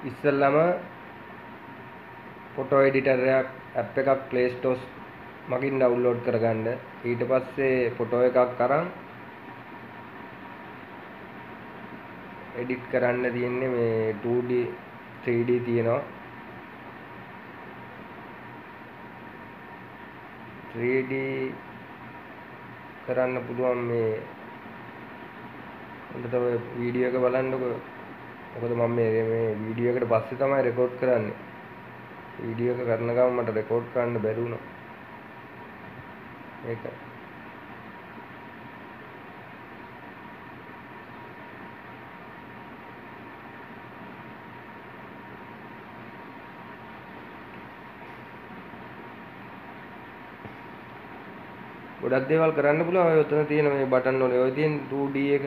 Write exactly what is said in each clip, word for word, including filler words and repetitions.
ඉස්සෙල්ලාම photo editor එකක් app එකක් Play Store මගින් ඩවුන්ලෝඩ් කරගන්න. ඊට පස්සේ ෆොටෝ එකක් අරන් එඩිට් කරන්න තියෙන්නේ මේ two D three D තියෙනවා. three D කරන්න පුළුවන් මේ හොඳට ඔය වීඩියෝ එක බලන්නකෝ. මොකද මම මේ මේ වීඩියෝ එකට පස්සේ තමයි රෙකෝඩ් කරන්නේ. වීඩියෝ එක කරන ගමන් මට රෙකෝඩ් කරන්න බැරි වුණා. ඒක ගොඩක් දේවල් කරන්න පුළුවන්. ඔය උතන තියෙන මේ බටන් වල ඔය තියෙන two D එක.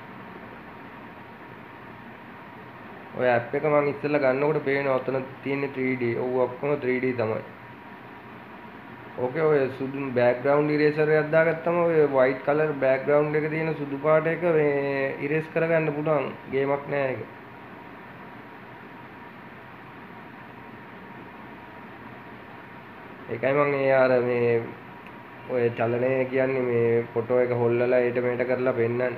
ඔය ඇප් එක මම ඉස්සෙල්ලා ගන්නකොට පේනවා උතන තියෙන්නේ three D. ඔව් ඔක්කොම three D තමයි. ඕකේ ඔය සුදු බෑග්ග්‍රවුන්ඩ් ඉරේසර් එකක් දාගත්තම ඔය white color බෑග්ග්‍රවුන්ඩ් එක තියෙන සුදු පාට එක මේ ඉරේස් කරගන්න පුළුවන්. ගේමක් නෑ ඒක. ඒකයි මම ඒ අර මේ ඔය චලනය කියන්නේ මේ ෆොටෝ එක හොල්ලලා ඊට මෙහෙට කරලා පෙන්නන්නේ.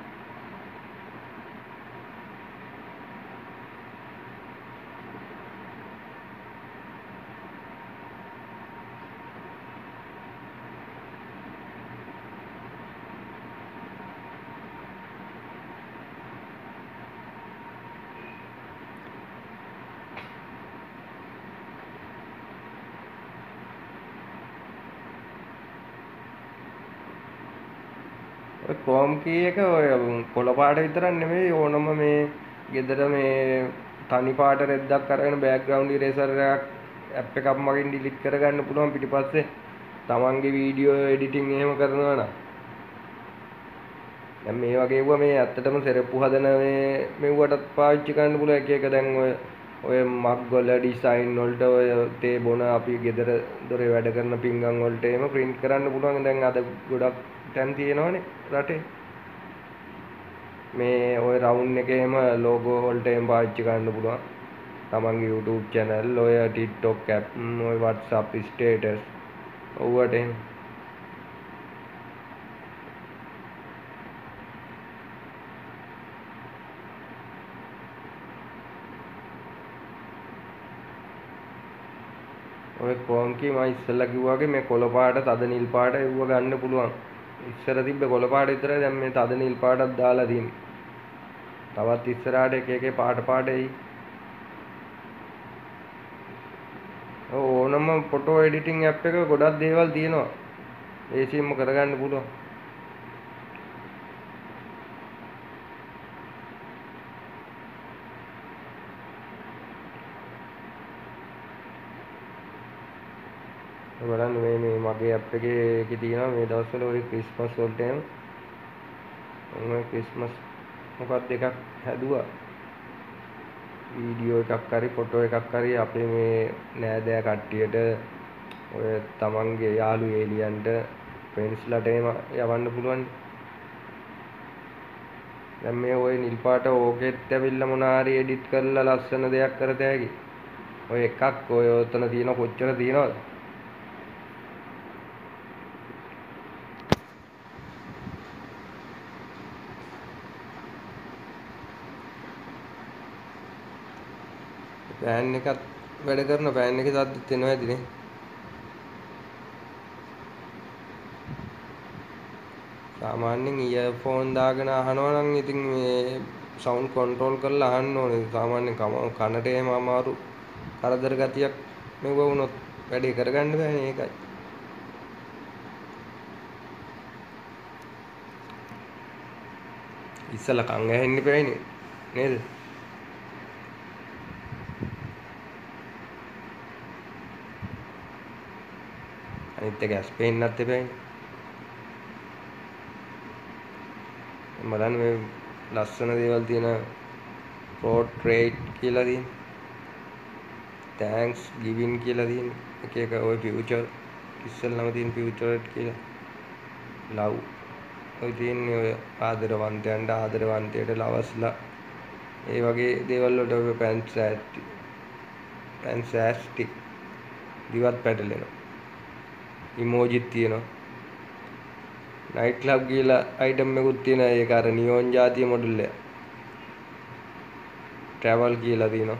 ඔය Chrome key එක ඔය කොළ පාට විතරක් නෙමෙයි ඕනම මේ ගෙදර මේ තනි පාට රෙද්දක් අරගෙන බෑග්ග්‍රවුන්ඩ් ඉරේසර් එකක් ඇප් එකක් මගින් ඩිලීට් කරගන්න පුළුවන් පිටිපස්සේ තමන්ගේ වීඩියෝ එඩිටින් එහෙම කරනවා නම්. දැන් මේ වගේ වුණා මේ ඇත්තටම සෙරප්පු හදන මේ මෙව්වටත් පාවිච්චි කරන්න පුළුවන් එක එක දැන් ඔය ඔය මග් වල ඩිසයින් වලට ඔය තේ බොන අපි ගෙදර දොරේ වැඩ කරන පිංගම් වලට එහෙම print කරන්න පුළුවන්. දැන් අද ගොඩක් තැන් තියෙනවනේ රටේ. මේ ඔය රවුන්ඩ් එකේම ලෝගෝ වලට එහෙම පාවිච්චි කරන්න පුළුවන්. තමන්ගේ YouTube channel ඔය TikTok app ඔය WhatsApp status ඔවට එහෙම ඔය Chrome key මම ඉස්සෙල්ලා කිව්වා වගේ මේ කොළ පාට තද නිල් පාට එව්ව ගන්න පුළුවන්. ඉස්සර තිබ්බ කොළ පාට විතරයි දැන් මේ තද නිල් පාටක් දාලා තියෙන්නේ. තවත් ඉස්සරහට එක එක පාට පාට එයි. ඕනම ෆොටෝ එඩිටිං ඇප් එක ගොඩක් දේවල් තියෙනවා. ඒසියෙන්ම කරගන්න පුළුවන්. බලන්න මේ මේ මගේ ඇප් එකේ එකේ තියෙනවා මේ දවස්වල ඔය ක්‍රිස්මස් වලට එන ඔය ක්‍රිස්මස් මොකක්ද එකක් හැදුවා වීඩියෝ එකක් හරි ෆොටෝ එකක් හරි අපේ මේ නෑදෑ කට්ටියට ඔය තමන්ගේ යාළු ඒලියන්ට ෆ්‍රෙන්ඩ්ස්ලාට එහෙම යවන්න පුළුවන්. දැන් මේ ඔය නිල් පාට ඕකෙත් ඇවිල්ලා මොන හරි එඩිට් කරලා ලස්සන දෙයක් කරත හැකි. ඔය එකක් ඔය උතන තියෙන කොච්චර තියෙනවද? ෆෑන් එකත් වැඩ කරන ෆෑන් එකේ සද්දෙත් එනවා ඇතිනේ. සාමාන්‍යයෙන් ඉයර්ෆෝන් දාගෙන අහනවා නම් ඉතින් මේ සවුන්ඩ් කන්ට්‍රෝල් කරලා අහන්න ඕනේ. සාමාන්‍යයෙන් කනට එහෙම අමාරු කරදර ගතියක් මෙව වුණොත් වැඩේ කරගන්න බෑනේ ඒකයි. ඉස්සලා කන් ඇහෙන්න බෑනේ නේද? අනිත් එක ඇස් පේන්නත් එපායිනේ. බලන්න මේ ලස්සන දේවල් තියෙන portrait කියලා තියෙන. thanks giving කියලා තියෙන. එක එක ඔය future ඉස්සෙල්ලාම තියෙන future කියලා. love ඔය තියෙන්නේ ඔය ආදරවන්තයන්ට ආදරවන්තයට ලවස්ලා ඒ වගේ දේවල් වලට ඔය පැන්සෑස්ටි පැන්සෑස්ටික් දිවත් පැටලෙනවා. ඉමෝජිත් තියෙනවා. නයිට් ක්ලබ් කියලා අයිටම් එකකුත් තියෙනවා. ඒක අර නියෝන් ජාතිය මොඩල් එක. ට්‍රැවල් කියලා තියෙනවා.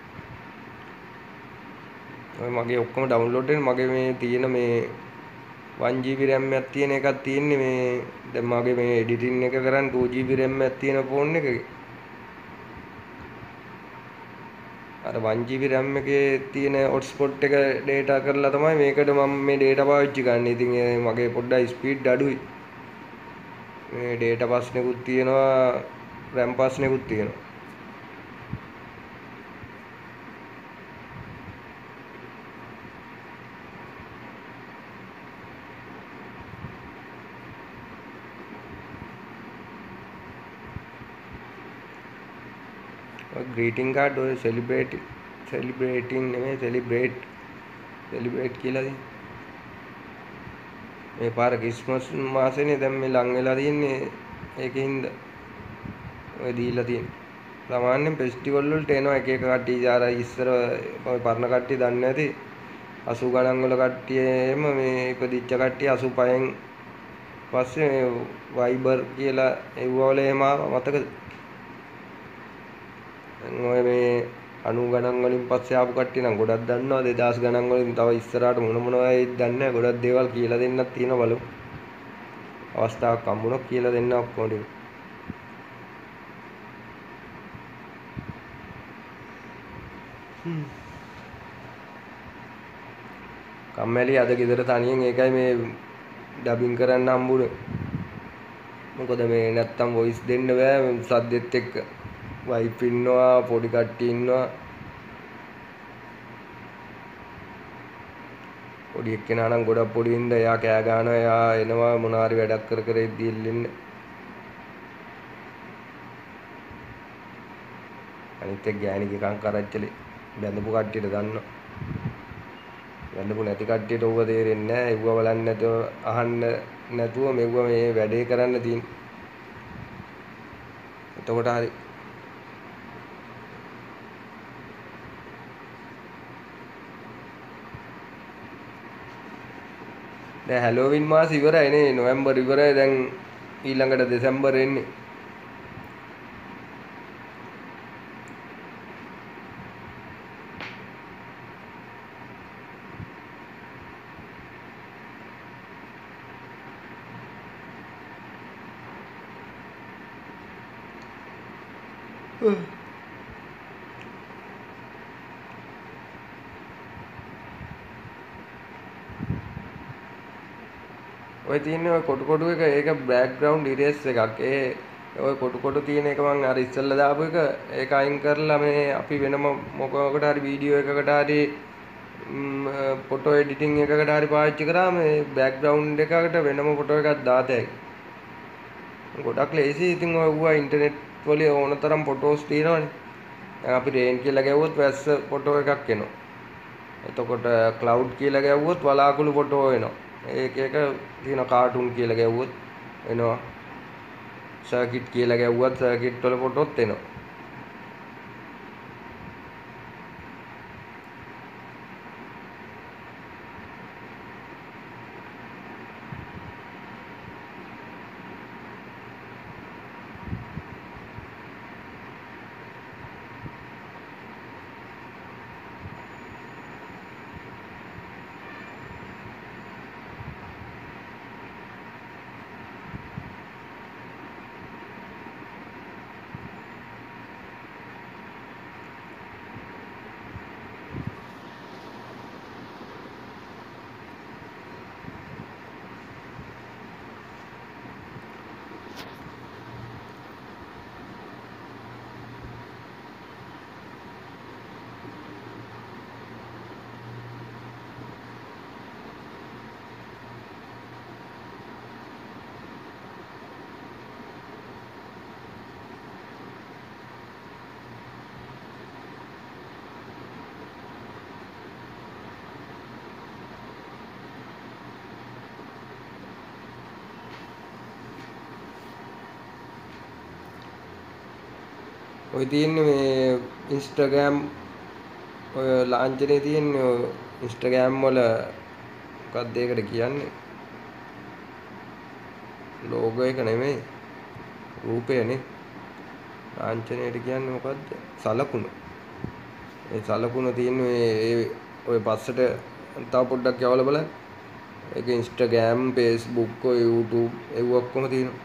ඔය මගේ ඔක්කොම ඩවුන්ලෝඩ් වෙන මගේ මේ තියෙන මේ one G B RAM එකක් තියෙන එකක් තියෙන්නේ මේ දැන් මගේ මේ එඩිටින් එක කරන් two G B RAM එකක් තියෙන ෆෝන් එකේ අර one G B RAM එකේ තියෙන හොට්ස්පොට් එක data කරලා තමයි මේකට මම මේ data පාවිච්චි කරන්නේ. ඉතින් මගේ පොඩ්ඩක් ස්පීඩ් අඩුයි. මේ data ප්‍රශ්නෙකුත් තියෙනවා RAM ප්‍රශ්නෙකුත් තියෙනවා. greeting card ඔය celebrate celebrating නෙමෙයි celebrate celebrate කියලා තියෙන මේ පාර ක්‍රිස්මස් මාසෙනේ දැන් මේ ලං වෙලා තියෙන්නේ ඒකින්ද ඔය දීලා තියෙන්නේ සාමාන්‍යයෙන් ෆෙස්ටිවල් වලට එනවා එක එක කට්ටිය ආර ඉස්සර ඔය පරණ කට්ටිය දන්නේ නැති අසූ ගණන් වල කට්ටියම මේ ඉපදිච්ච කට්ටිය අසූ පහෙන් පස්සේ වයිබර් කියලා එව්වවල එහෙම මතකද ඔය මේ අනූ ගණන් වලින් පස්සේ ආපු කට්ටිය නම් ගොඩක් දන්නවා දෙදාස් ගණන් වලින් තව ඉස්සරහට මොන මොනවා වෙයිද දන්නේ නැහැ ගොඩක් දේවල් කියලා දෙන්නත් තියෙනවා බලමු අවස්ථාවක් හම්බුනොත් කියලා දෙන්න ඔක්කොම ටික කම්මැලි අද ගෙදර තනියෙන් ඒකයි මේ ඩබින් කරන්න හම්බුනේ මොකද මේ නැත්තම් වොයිස් දෙන්න බෑ සද්දෙත් එක්ක වයිෆ් ඉන්නවා පොඩි කට්ටිය ඉන්නවා පොඩි එක්කෙනා නම් ගොඩක් පොඩි ඉඳ එයා කෑ ගන්නවා එයා එනවා මොන හරි වැඩක් කර කර ඉද්දි ඉල්ලෙන්න අනිත් එක්ක ගෑණිගේ කං කරච්චලේ බැඳපු කට්ටියට දන්නවා බැඳපු නැති කට්ටියට ඕව තේරෙන්නේ නැහැ ඒව බලන්න නැතුව අහන්න නැතුව මෙව මේ වැඩේ කරන්න තියෙන එතකොට හරි දැන් හැලෝවින් මාස ඉවරයි නේ නොවැම්බර් ඉවරයි දැන් ඊළඟට දෙසැම්බර් එන්නේ ඔය තියෙන්නේ ඔය කොටු කොටු එක ඒක බෑග්ග්‍රවුන්ඩ් ඉරේස් එකක්. ඒ ඔය කොටු කොටු තියෙන එක මම අර ඉස්සෙල්ලා දාපු එක ඒක අයින් කරලා මේ අපි වෙනම මොකකට හරි වීඩියෝ එකකට හරි ෆොටෝ එඩිටින් එකකට හරි පාවිච්චි කරාම මේ බෑග්ග්‍රවුන්ඩ් එකකට වෙනම ෆොටෝ එකක් දාතයි. ගොඩක් ලේසි. ඉතින් ඔය ඌවා ඉන්ටර්නෙට් වල ඕන තරම් ෆොටෝස් තියෙනවනේ. දැන් අපි රේන් කියලා ගැව්වොත් වැස්ස ෆොටෝ එකක් එනවා. එතකොට ක්ලවුඩ් කියලා ගැව්වොත් වලාකුළු ෆොටෝ එනවා. ඒක එක තියෙන කාටුන් කියලා ගැව්වොත් එනවා සර්කිට් කියලා ගැව්වත් සර්කිට් වල ෆොටෝත් එනවා ඔය තියෙන්නේ මේ ඉන්ස්ටාග්‍රෑම් ඔය ලාංඡනේ තියෙන්නේ ඔය ඉන්ස්ටාග්‍රෑම් වල මොකක්ද ඒකට කියන්නේ ලෝගෝ එක නෙමෙයි රූපයනේ ලාංඡනයට කියන්නේ මොකද්ද සලකුණ ඒ සලකුණ තියෙන්නේ ඒ ඔය පස්සට තව පොඩ්ඩක් යවලා බලන්න ඒක ඉන්ස්ටාග්‍රෑම් ෆේස්බුක් ඔය YouTube ඒව ඔක්කොම තියෙනවා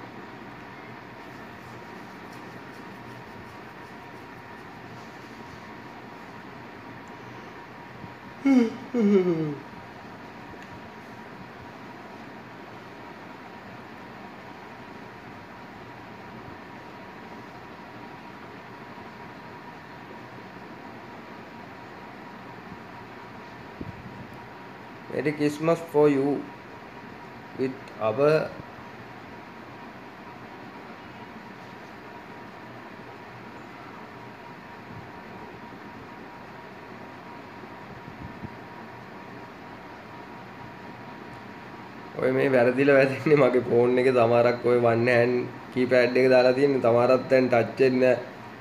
Merry Christmas for you with our ඔය මේ වැරදිලා වැදින්නේ මගේ ෆෝන් එකේ සමහරක් ඔය one hand keypad එක දාලා තියෙන්නේ සමහරක් දැන් ටච් වෙන්නේ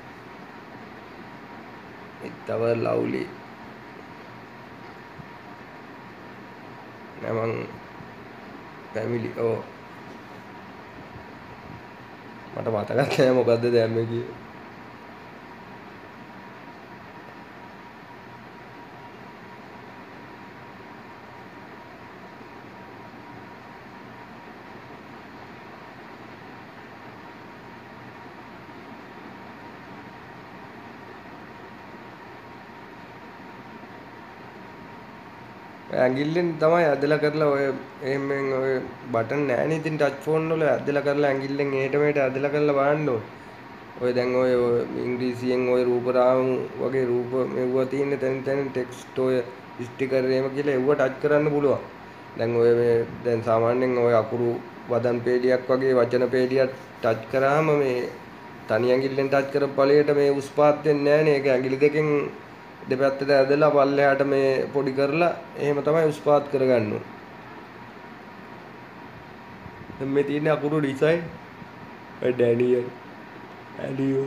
නැහැ it's our lovely නෑ මං ෆැමිලි ඕ මට මතකත් නෑ මොකද්ද දැම්මේ කියේ ඇඟිල්ලෙන් තමයි ඇදලා කරලා ඔය එහෙමෙන් ඔය බටන් නෑනේ ඉතින් ටච් ෆෝන් වල ඇදලා කරලා ඇඟිල්ලෙන් එහෙට මෙහෙට ඇදලා කරලා බලන්න ඕන. ඔය දැන් ඔය ඉංග්‍රීසියෙන් ඔය රූපරාමු වගේ රූප මෙව්වා තියෙන තැන තැන ටෙක්ස්ට් ඔය ස්ටිකර් එහෙම කියලා ඒව ටච් කරන්න පුළුවන්. දැන් ඔය මේ දැන් සාමාන්‍යයෙන් ඔය අකුරු වදන් පේලියක් වගේ වචන පේලියක් ටච් කරාම මේ තනි ඇඟිල්ලෙන් ටච් කරපු ඵලයට මේ උස් පාත් වෙන්නේ නෑනේ. ඒක ඇඟිලි දෙකෙන් දෙපැත්තට ඇදලා පල්ලෙහාට මේ පොඩි කරලා එහෙම තමයි උස් පාත් කරගන්න ඕනේ. දැන් මේ තියෙන අකුරු ඩිසයින් ඩැනියල් ඇඩියෝ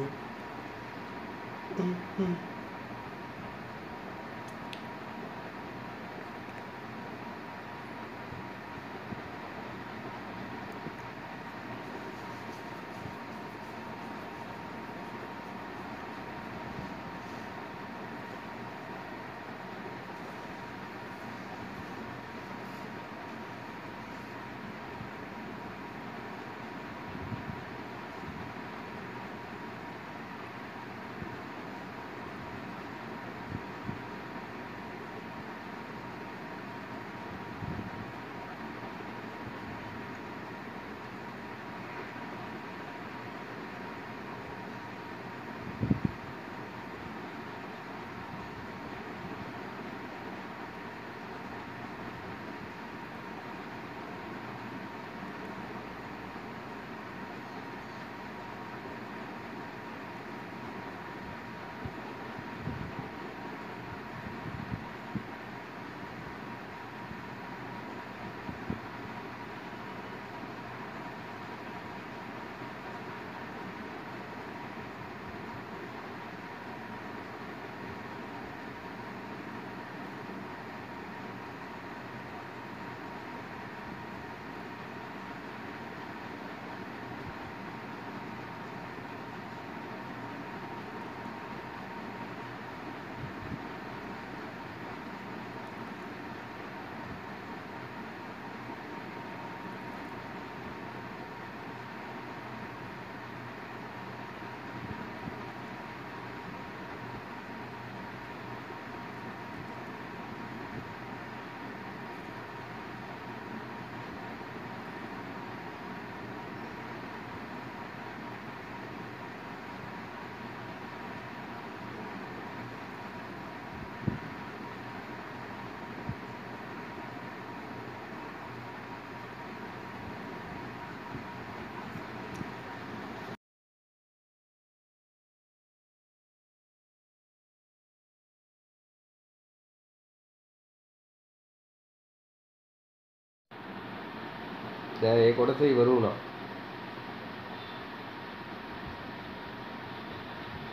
දැන් ඒ කොටස ඉවර වුණා.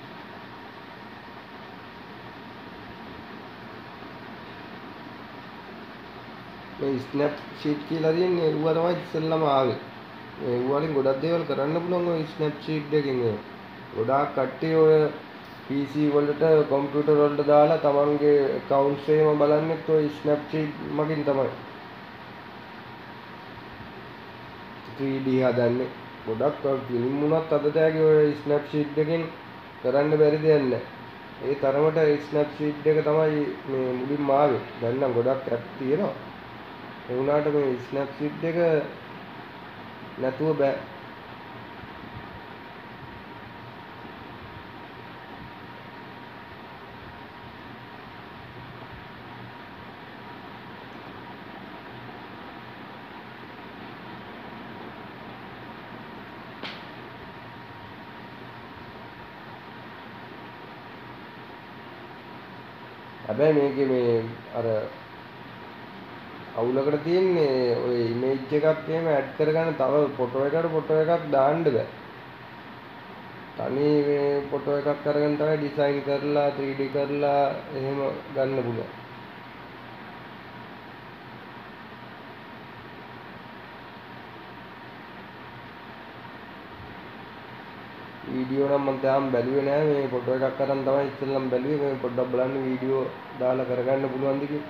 මේ ස්නැප්ෂීට් කියලා තියෙන්නේ ඌව තමයි ඉස්සෙල්ලාම ආවේ. මේ ඌ වලින් ගොඩක් දේවල් කරන්න පුළුවන් ඔය ස්නැප්ෂීට් එකකින්. ගොඩාක් කට්ටිය ඔය පී සී වලට කම්පියුටර් වලට දාලා තමන්ගේ accounts එහෙම බලන්නෙත් ඔය ස්නැප්ෂීට් මගින් තමයි. three D හදන්නේ. ගොඩක් ෆිල්ම් වුණත් අද තෑගේ ඔය ස්නැප්ෂීට් එකකින් කරන්න බැරි දෙයක් නැහැ. ඒ තරමට ස්නැප්ෂීට් එක තමයි මේ මුලින්ම ආවේ. දැන් නම් ගොඩක් ඇප් තියෙනවා. ඒ වුණාට මේ ස්නැප්ෂීට් එක නැතුව බෑ. හැබැයි මේකේ මේ අර අවුලකට තියෙන්නේ ඔය ඉමේජ් එකක් එහෙම ඇඩ් කරගන්න තව ෆොටෝ එකකට ෆොටෝ එකක් දාන්න බෑ. තනි මේ ෆොටෝ එකක් අරගෙන තමයි ඩිසයින් කරලා three D කරලා එහෙම ගන්න පුළුවන්. වීඩියෝ නම් මම තාම බැලුවේ නෑ මේ ෆොටෝ එකක් අරන් තමයි ඉස්සෙල්ලම බැලුවේ මේ පොඩ්ඩක් බලන්න වීඩියෝ දාලා කරගන්න පුළුවන්ද කියලා.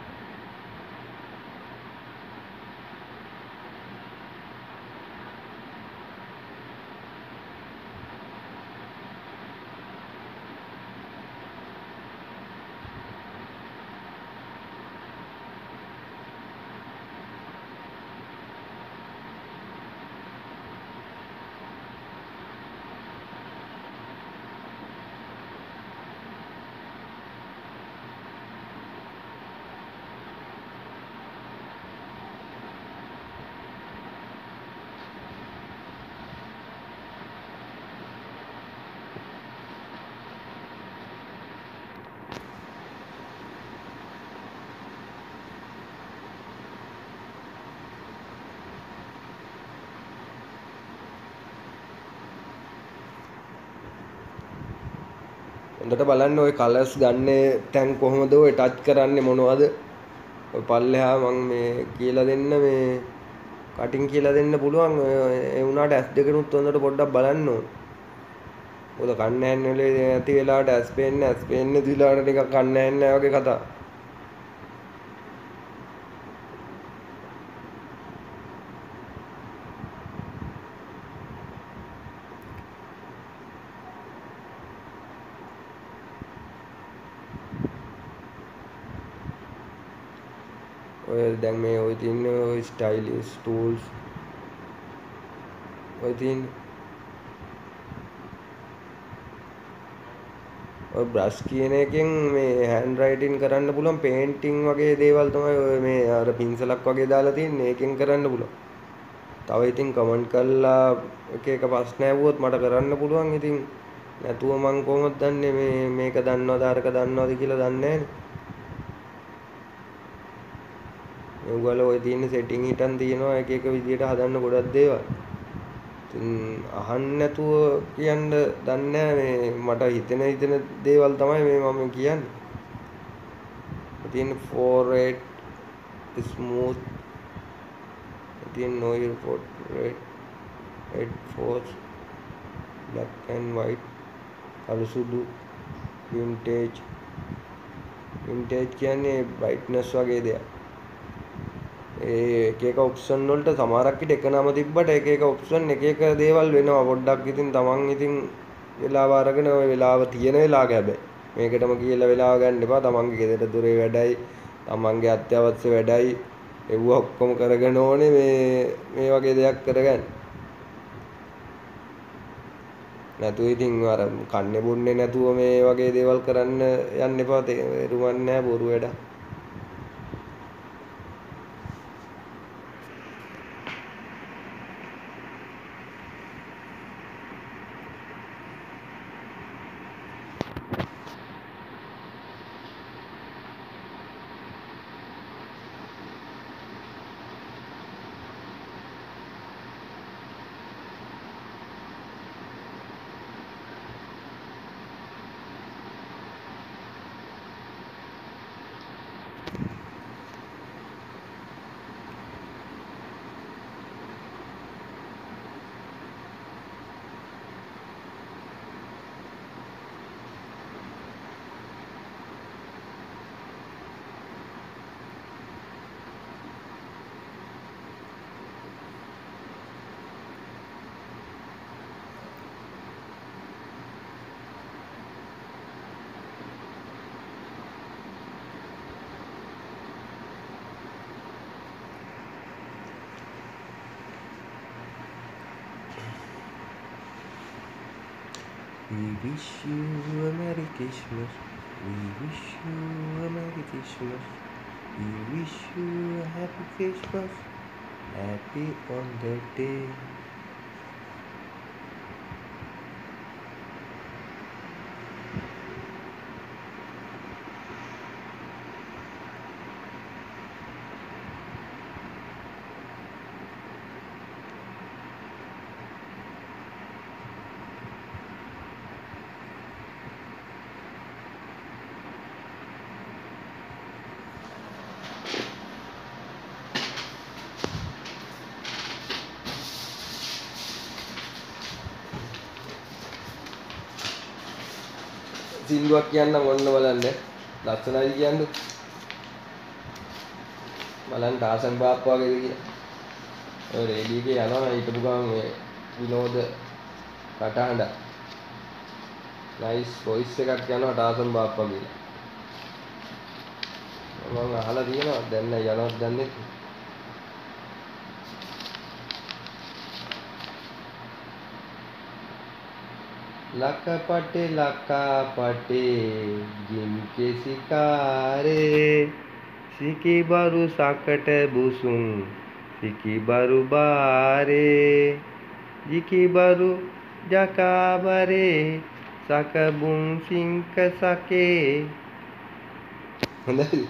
හොඳට බලන්න ඔය කලර්ස් ගන්නේ තැන් කොහොමද ඔය ටච් කරන්නේ මොනවද ඔය පල්ලෙහා මම මේ කියලා දෙන්න මේ කටින් කියලා දෙන්න පුළුවන් ඒ වුණාට ඇස් දෙකනුත් හොඳට පොඩ්ඩක් බලන්න ඕන. මොකද කන්න ඇන්නේ නැති වෙලාවට ඇස් පේන්නේ ඇස් පේන්නේ දිලාවට ටිකක් කන්න ඇන්නේ නැහැ වගේ කතා. ඔය දැන් මේ ඔය තියෙන ඔය ස්ටයිලිෂ් ටූල්ස් ඔය තියෙන ඔය බ්‍රෂ් කියන එකෙන් මේ හෑන්ඩ් රයිටින් කරන්න පුළුවන් පේන්ටිං වගේ දේවල් තමයි ඔය මේ අර පින්සලක් වගේ දාලා තියෙන්නේ ඒකෙන් කරන්න පුළුවන්. තව ඉතින් කමෙන්ට් කරලා එක එක ප්‍රශ්න ඇහුවොත් මට කරන්න පුළුවන්. ඉතින් නැතුව මං කොහොමද දන්නේ මේ මේක දන්නවද අරක දන්නවද කියලා දන්නේ නැහැ. ඒගොල්ලෝ ඔය තියෙන සෙටින් හිටන් තියෙනවා එක එක විදියට හදන්න ගොඩක් දේවල්. ඉතින් අහන්න නැතුව කියන්න දන්නේ මේ මට හිතෙන හිතෙන දේවල් තමයි මේ මම කියන්නේ. ඉතින් forehead smooth ඉතින් noise portrait red force black and white කළුසුදු vintage vintage කියන්නේ brightness වගේ දෙයක්. ඒ එක එක ඔප්ෂන් වලට සමහරක් විට එක නම තිබ්බට එක එක ඔප්ෂන් එක එක දේවල් වෙනවා පොඩ්ඩක්. ඉතින් තමන් ඉතින් වෙලාව අරගෙන ඔය වෙලාව තියෙන වෙලාවක හැබැයි මේකටම කියලා වෙලාව ගන්න එපා. තමන්ගේ ගෙදර දොරේ වැඩයි තමන්ගේ අත්‍යවශ්‍ය වැඩයි ඒව ඔක්කොම කරගෙන ඕනේ මේ මේ වගේ දෙයක් කරගන්න. නැතුව ඉතින් අර කන්නේ බොන්නේ නැතුව මේ වගේ දේවල් කරන්න යන්න එපා. තේරුම් නැහැ බොරු වැඩක්. We wish you a Merry Christmas. We wish you a Merry Christmas. We wish you a Happy Christmas. Happy on the day. සින්දුවක් කියන්න මොන්න බලන්න ලස්සනයි කියන්නේ බලන්න ආසන් බාප්ප වගේද කියලා ඔය රේඩියෝ එකේ යනවා හිටපු ගමන් මේ විනෝද කටහඬ නයිස් වොයිස් එකක් යනවා ටාසන් බාප්පා කියලා මම අහලා තියෙනවා දැන් නෑ යනවත් දන්නේ लकपटे लकपटे जिनके शिकारे सिकी बारू साकट बुसुं सिकी बारू बारे जिकी बारू जकाबरे सकबुं सिंक सके හොඳයි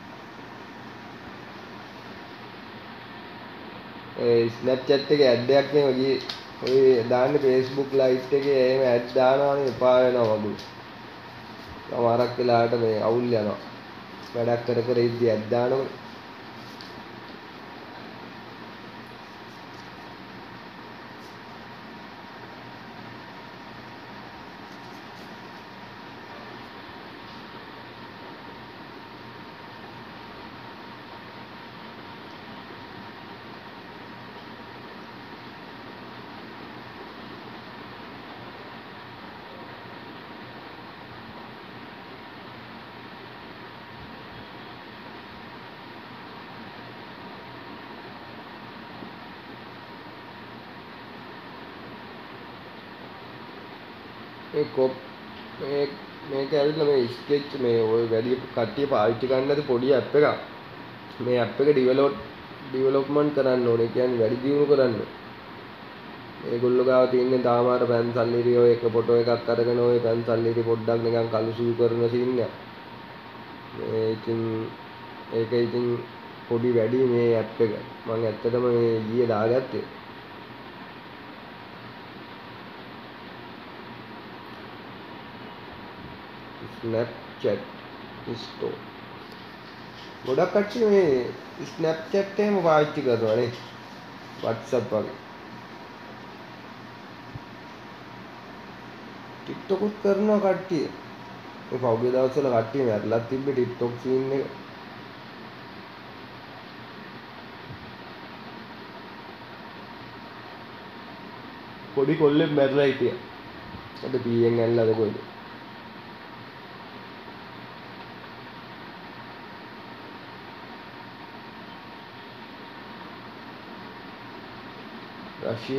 ඒ ස්නැප්චැට් එකේ ඇඩ් එකක් නේ ඔය ඔය දාන්නේ Facebook ලයිට් එකේ එහෙම ඇඩ් දානවනේ එපා වෙනවා වගේ. සමහරක් වෙලාවට මේ අවුල් යනවා. වැඩක් කර කර ඉද්දි ඇඩ් දානකොට මේ කොප් මේ මේක ඇවිල්ලා මේ ස්කෙච් මේ ඔය වැඩි කට්ටිය පාවිච්චි කරන්න ඇති පොඩි ඇප් එකක්. මේ ඇප් එක ඩිවෙලොප් ඩිවෙලොප්මන්ට් කරන්න ඕනේ. කියන්නේ වැඩි දියුණු කරන්න. මේගොල්ලෝ ගාව තියෙන්නේ තාම අර පැන්සල් ඉරි ඔය එක ෆොටෝ එකක් අරගෙන ඔය පැන්සල් ඉරි පොඩ්ඩක් නිකන් කළු සූ කරන සීන් එක. මේ ඉතින් ඒක ඉතින් පොඩි වැඩි මේ ඇප් එක. මම ඇත්තටම මේ ඊයේ දාගත්තේ. Snapchat store. ගොඩක් කට්ටිය මේ Snapchat එකම පාවිච්චි කරනවා නේ. WhatsApp වගේ. TikTok උත් කරනවා කට්ටිය. මේ පහුගිය දවස්වල කට්ටිය මැරලා තිබ්බේ TikTok සීන් එක. පොඩි කොල්ලෙක් මැරලා හිටියා. අද පීයෙන් ඇල්ලද කොයිද? Russia.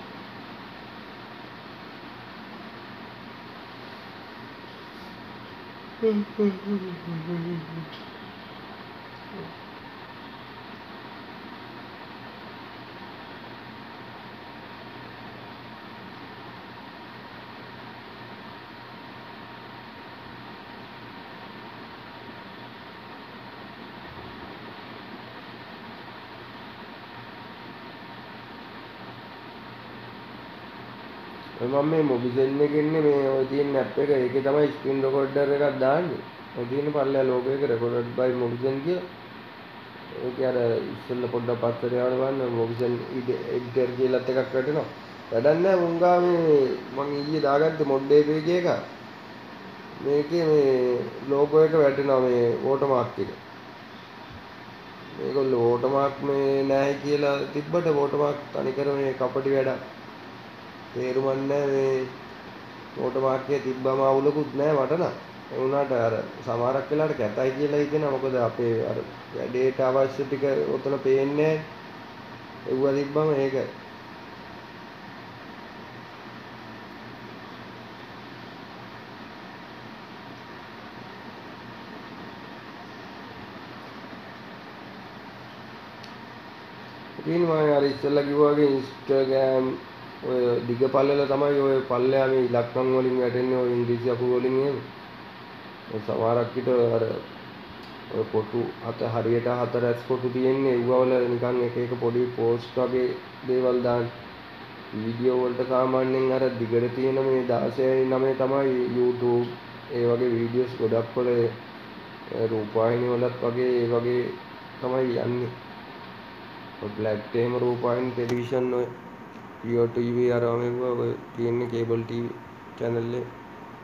මම මේ මොබිසෙල් එකේ ඉන්නේ මේ ඔය තියෙන ඇප් එක ඒකේ තමයි ස්ක්‍රීන් රෙකෝඩර් එකක් දාන්නේ. ඔය තියෙන පල්ලෙහා ලෝගෝ එක රෙකෝඩඩ් බයි මොබිසෙල් කියලා. ඒක අර ඉස්සෙල්ලා පොඩ්ඩක් පස්සට යවන්න බලන්න මොබිසෙල් එඩිටර් කියලාත් එකක් වැටෙනවා. වැඩක් නැහැ මුං ගා මේ මම ඊයේ දාගත්තේ මොඩ් එකේ එක. මේකේ මේ ලෝගෝ එක වැටෙනවා මේ වෝටර්මාක් එක. මේගොල්ලෝ වෝටර්මාක් මේ නැහැ කියලා තිබ්බට වෝටර්මාක් තනිකර මේ කපටි වැඩක්. තේරුමක් නැහැ මේ වෝටර්මාක් එකේ තිබ්බම අවුලකුත් නැහැ මට නම්. ඒ වුණාට අර සමහරක් වෙලාවට කැතයි කියලා හිතෙනවා. මොකද අපේ අර වැඩේට අවශ්‍ය ටික ඔතන පේන්නේ නැහැ. එව්වා තිබ්බම ඒක ඉතින් මම අර ඉස්සෙල්ලා කිව්වා වගේ Instagram ඔය දිග පළල තමයි ඔය පල්ලෙහා මේ ඉලක්කම් වලින් වැටෙන්නේ ඔය ඉංග්‍රීසි අකුරු වලින් එහෙම. ඔය සමහරක් විට අර ඔය කොටු හත හරියට හතරැස් කොටු තියෙන්නේ ඒවවල නිකන් එක එක පොඩි පෝස්ට් වගේ දේවල් දාන්න. වීඩියෝ වලට සාමාන්‍යයෙන් අර දිගට තියෙන මේ දාසයයි නවයයි තමයි YouTube ඒ වගේ වීඩියෝස් ගොඩක් වල රූපවාහිනී වලත් වගේ ඒ වගේ තමයි යන්නේ. ඔය බ්ලැක් එහෙම රූපවාහිනී ටෙලිවිෂන් ඔය Jio T V අර මේවා ඔය තියෙන්නේ කේබල් ටීවී channel එක.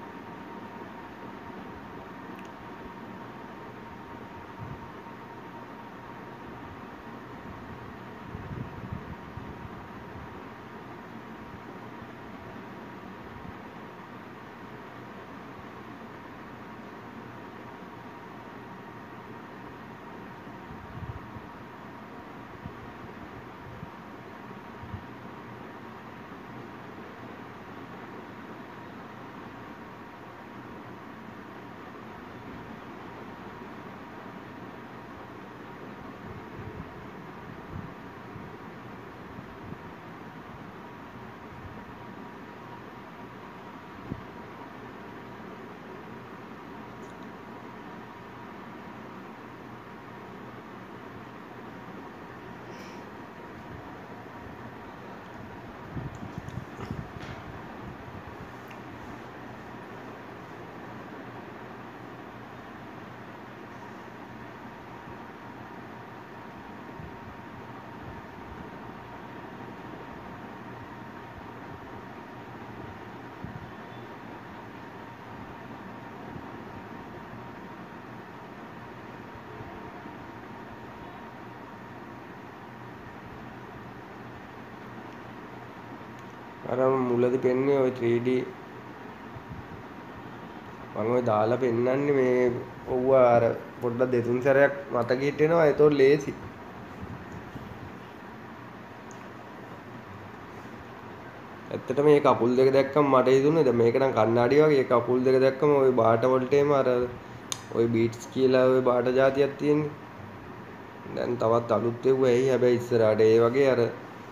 අර මුලදී පෙන්නේ ඔය three D මම ඔය දාලා පෙන්නන්නේ මේ ඔව්ව අර පොඩ්ඩක් දෙතුන් සැරයක් මතක හිටිනවා ඒතකොට ලේසි. ඇත්තටම මේ කකුල් දෙක දැක්කම මට හිතුනේ දැන් මේක නම් කණ්ණාඩි වගේ කකුල් දෙක දැක්කම ওই බාට වලට එම අර ওই බීට්ස් කියලා ওই බාට જાතියක් තියෙන්නේ. දැන් තවත් අලුත් එව්ව ඇයි හැබැයි ඉස්සරහට ඒ වගේ අර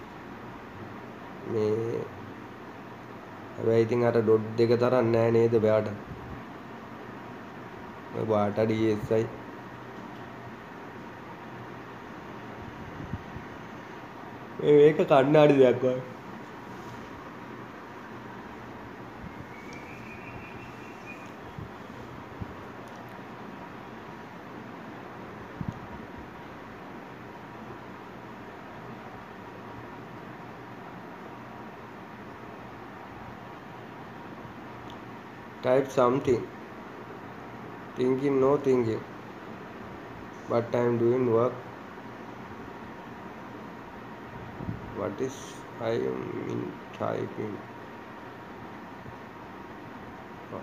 මේ හැබැයි ඉතින් අර ඩොට් දෙක තරම් නෑ නේද බෑට. ඔය බාට D S I මේක කණ්ණාඩි දෙයක් වගේ. Type something. Thinking, no thinking. But I am doing work. What is I am in typing? Oh.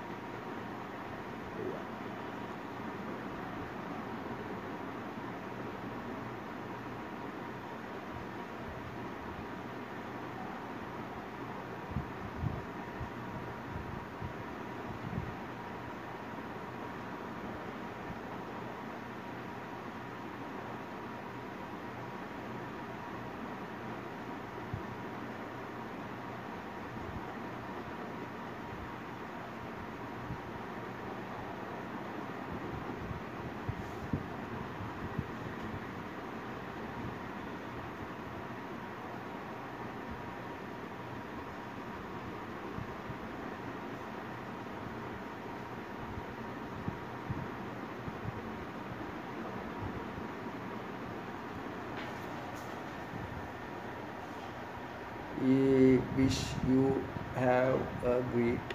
We wish you have a great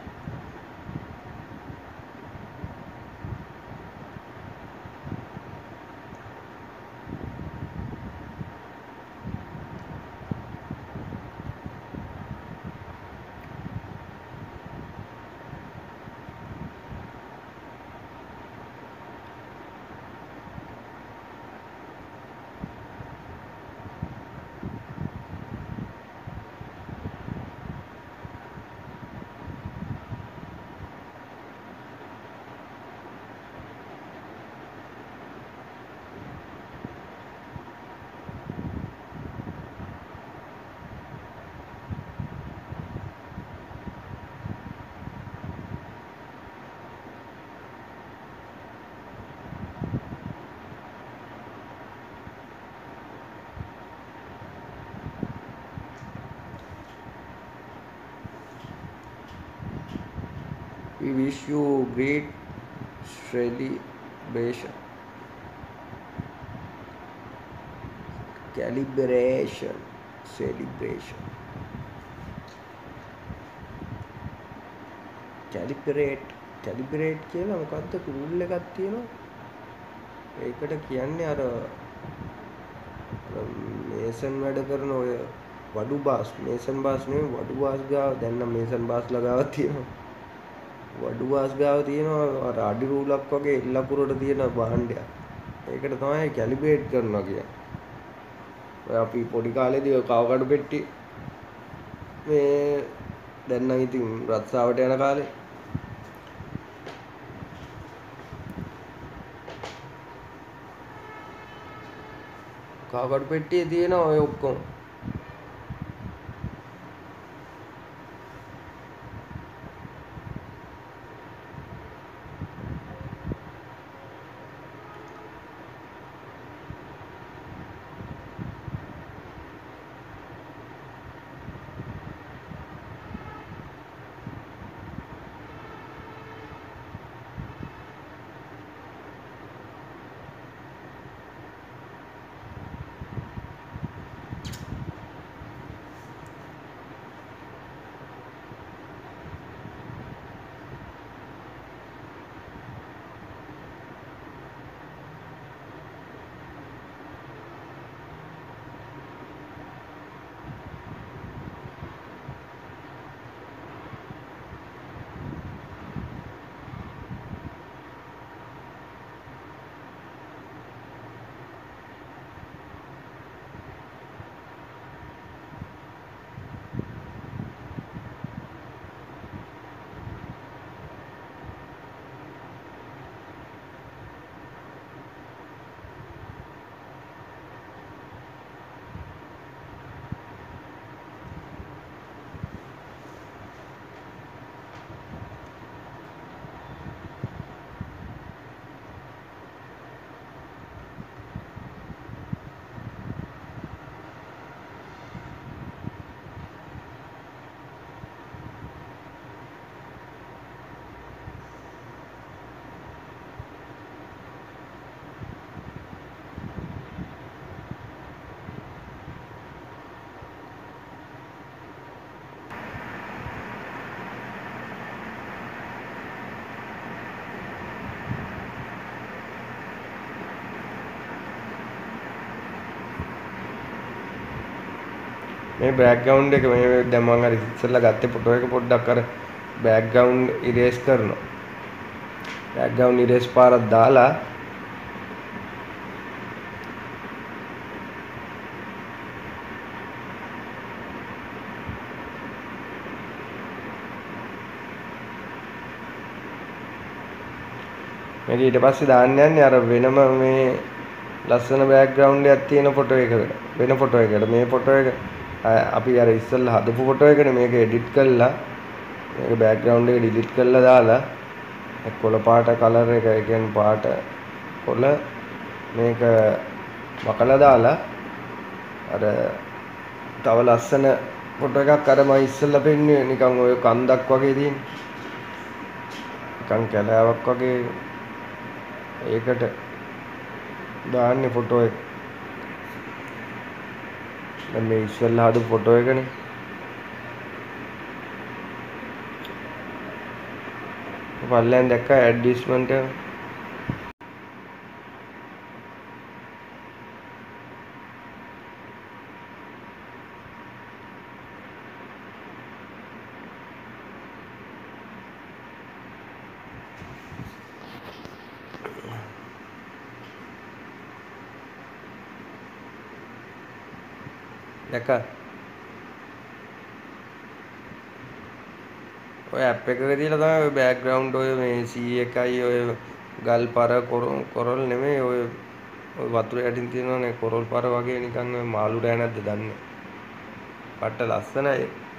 we wish you great celebration. Calibration. Celebration. Calibrate. Calibrate කියලා මොකද්ද rule එකක් තියෙනවා. ඒකට කියන්නේ අර mason වැඩ කරන ඔය වඩු බාස් මේසන් බාස් නෙවෙයි වඩු බාස් ගාව දැන් නම් මේසන් බාස් ලගාව තියෙනවා. වඩු බාස් ගාව තියෙනවා අර අඩි රූලක් වගේ එල්ලකුරට තියෙන භාණ්ඩයක්. ඒකට තමයි කැලිබ්‍රේට් කරනවා කියන්නේ. ඔය අපි පොඩි කාලේදී ඔය කවකඩු පෙට්ටි මේ දැන් නම් ඉතින් රත්සාවට යන කාලේ කවකඩු පෙට්ටියේ තියෙන ඔය ඔක්කොම මේ බෑග්ග්‍රවුන්ඩ් එක මේ දැන් මම අර ඉස්සෙල්ලා ගත්තේ ෆොටෝ එක පොඩ්ඩක් අර බෑග්ග්‍රවුන්ඩ් ඉරේස් කරනවා. බෑග්ග්‍රවුන්ඩ් ඉරේස් පාරක් දාලා මේක ඊට පස්සේ දාන්න යන්නේ අර වෙනම මේ ලස්සන බෑග්ග්‍රවුන්ඩ් එකක් තියෙන ෆොටෝ එකකට. වෙන ෆොටෝ එකකට මේ ෆොටෝ එක අපි අර ඉස්සෙල්ලා හදපු ෆොටෝ එකනේ මේක එඩිට් කරලා මේක බෑග්ග්‍රවුන්ඩ් එක ඩිලීට් කරලා දාලා කොළ පාට කලර් එක ඒ කියන්නේ පාට කොළ මේක මකලා දාලා අර තව ලස්සන ෆොටෝ එකක් අර මම ඉස්සෙල්ලා පෙන්නුවේ නිකන් ඔය කන්දක් වගේ තියෙන නිකන් කැලෑවක් වගේ ඒකට දාන්නේ ෆොටෝ එක. දැන් මේ ඉස්සෙල්ලා හදපු ෆොටෝ එකනේ. පල්ලෙන් දැක්ක ඇඩ්වර්ටයිස්මන්ට් එක. දැක්කා ඔය ඇප් එකක තියලා තමයි ඔය බෑග්ග්‍රවුන්ඩ් ඔය මේ සී එකයි ඔය ගල් පර කොරල් නෙමෙයි ඔය ඔය වතුර යටින් තියෙනවනේ කොරල් පර වගේ නිකන් ඔය මාළු රෑ නැද්ද දන්නේ. පට්ට ලස්සනයි.